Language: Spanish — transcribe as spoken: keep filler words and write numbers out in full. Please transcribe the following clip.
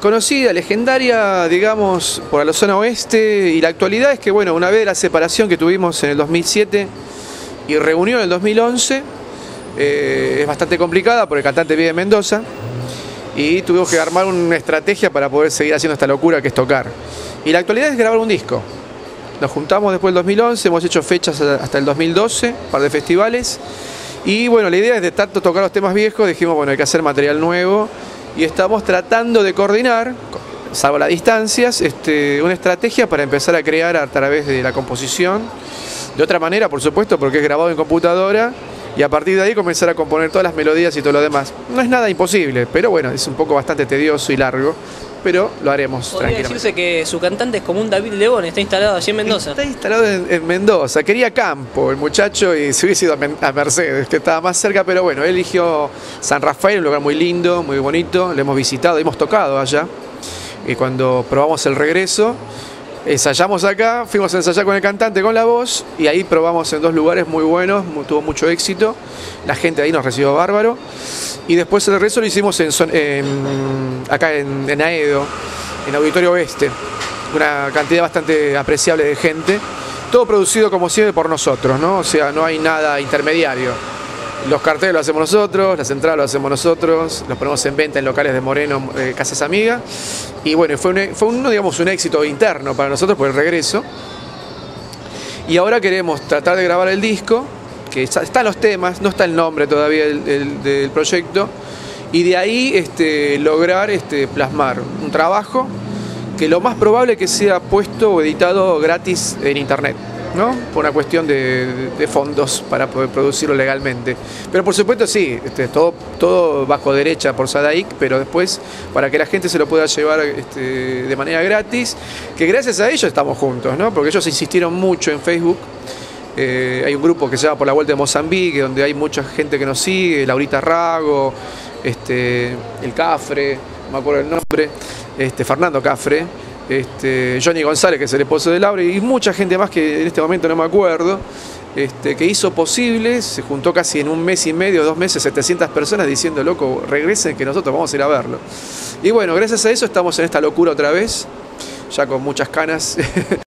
conocida, legendaria, digamos, por la zona oeste, y la actualidad es que, bueno, una vez la separación que tuvimos en el dos mil siete y reunión en el dos mil once, eh, es bastante complicada porque el cantante vive en Mendoza y tuvimos que armar una estrategia para poder seguir haciendo esta locura que es tocar. Y la actualidad es grabar un disco. Nos juntamos después del dos mil once, hemos hecho fechas hasta el dos mil doce, un par de festivales, y bueno, la idea es de tanto tocar los temas viejos, dijimos, bueno, hay que hacer material nuevo, y estamos tratando de coordinar, salvo las distancias, este, una estrategia para empezar a crear a través de la composición, de otra manera, por supuesto, porque es grabado en computadora, y a partir de ahí comenzar a componer todas las melodías y todo lo demás. No es nada imposible, pero bueno, es un poco bastante tedioso y largo, pero lo haremos tranquilamente. Podría decirse que su cantante es como un David Lebón, está instalado allí en Mendoza. Está instalado en, en Mendoza, quería campo el muchacho y se hubiese ido a Mercedes, que estaba más cerca, pero bueno, él eligió San Rafael, un lugar muy lindo, muy bonito, lo hemos visitado, hemos tocado allá, y cuando probamos el regreso, ensayamos acá, fuimos a ensayar con el cantante, con la voz, y ahí probamos en dos lugares muy buenos, tuvo mucho éxito, la gente ahí nos recibió bárbaro, y después el regreso lo hicimos en, en, acá en, en Aedo, en Auditorio Oeste, una cantidad bastante apreciable de gente, todo producido como siempre por nosotros, ¿no? O sea, no hay nada intermediario. Los carteles los hacemos nosotros, la central lo hacemos nosotros, los ponemos en venta en locales de Moreno, eh, Casas Amigas, y bueno, fue, un, fue un, digamos, un éxito interno para nosotros por el regreso. Y ahora queremos tratar de grabar el disco, que están los temas, no está el nombre todavía del, del, del proyecto, y de ahí este, lograr este, plasmar un trabajo que lo más probable es que sea puesto o editado gratis en internet, ¿no? Por una cuestión de, de fondos para poder producirlo legalmente. Pero por supuesto sí, este, todo, todo bajo derecha por SADAIC, pero después para que la gente se lo pueda llevar este, de manera gratis, que gracias a ellos estamos juntos, ¿no? Porque ellos insistieron mucho en Facebook. Eh, hay un grupo que se llama Por la Vuelta de Mozambique, donde hay mucha gente que nos sigue, Laurita Rago, este, el Cafre, no me acuerdo el nombre, este, Fernando Cafre, este, Johnny González, que es el esposo de Laura, y mucha gente más que en este momento no me acuerdo, este, que hizo posible, se juntó casi en un mes y medio, dos meses, setecientas personas diciendo, loco, regresen que nosotros vamos a ir a verlo. Y bueno, gracias a eso estamos en esta locura otra vez, ya con muchas canas